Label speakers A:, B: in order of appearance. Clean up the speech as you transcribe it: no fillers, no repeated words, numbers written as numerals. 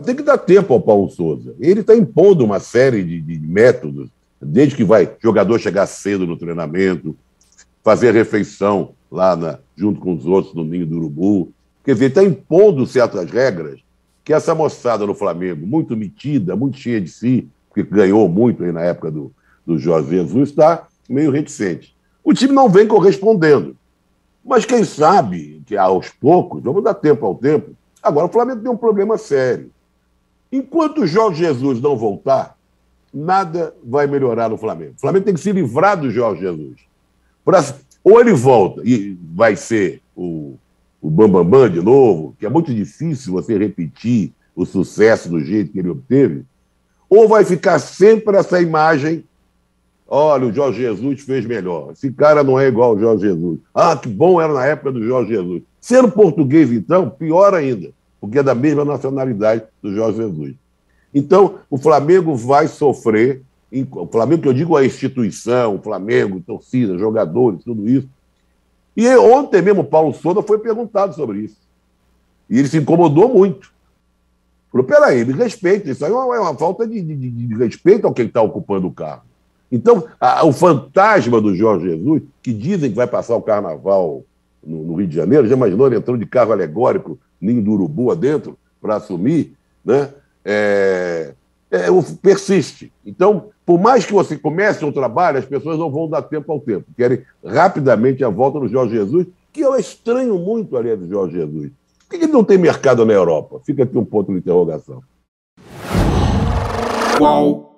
A: Tem que dar tempo ao Paulo Souza. Ele está impondo uma série de métodos, desde que vai jogador chegar cedo no treinamento, fazer a refeição lá junto com os outros no Ninho do Urubu. Quer dizer, ele está impondo certas regras que essa moçada no Flamengo, muito metida, muito cheia de si, porque ganhou muito aí na época do Jorge Jesus, está meio reticente. O time não vem correspondendo. Mas quem sabe que aos poucos, vamos dar tempo ao tempo. Agora, o Flamengo tem um problema sério. Enquanto o Jorge Jesus não voltar, nada vai melhorar no Flamengo. O Flamengo tem que se livrar do Jorge Jesus. Ou ele volta e vai ser o Bambambam de novo, que é muito difícil você repetir o sucesso do jeito que ele obteve, ou vai ficar sempre essa imagem: olha, o Jorge Jesus fez melhor. Esse cara não é igual ao Jorge Jesus. Ah, que bom era na época do Jorge Jesus. Sendo português, então, pior ainda, porque é da mesma nacionalidade do Jorge Jesus. Então, o Flamengo vai sofrer, o Flamengo, que eu digo a instituição, o Flamengo, torcida, jogadores, tudo isso. E ontem mesmo o Paulo Souza foi perguntado sobre isso. E ele se incomodou muito. Falou: peraí, me respeita, isso aí é uma falta de respeito ao quem está ocupando o cargo. Então, o fantasma do Jorge Jesus, que dizem que vai passar o carnaval no Rio de Janeiro, já imaginou ele entrando de carro alegórico, Ninho do Urubu adentro, para assumir, né? Persiste. Então, por mais que você comece um trabalho, as pessoas não vão dar tempo ao tempo. Querem rapidamente a volta do Jorge Jesus, que eu estranho muito, aliás, do Jorge Jesus. Por que ele não tem mercado na Europa? Fica aqui um ponto de interrogação.
B: Qual?